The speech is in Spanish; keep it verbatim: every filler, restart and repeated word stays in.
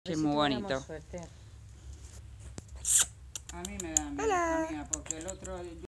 Es muy bonito. A mí me da miedo, amiga, porque el otro...